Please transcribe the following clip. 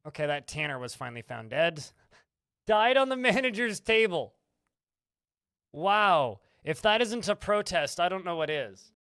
Okay, that tanner was finally found dead. Died on the manager's table. Wow. If that isn't a protest, I don't know what is.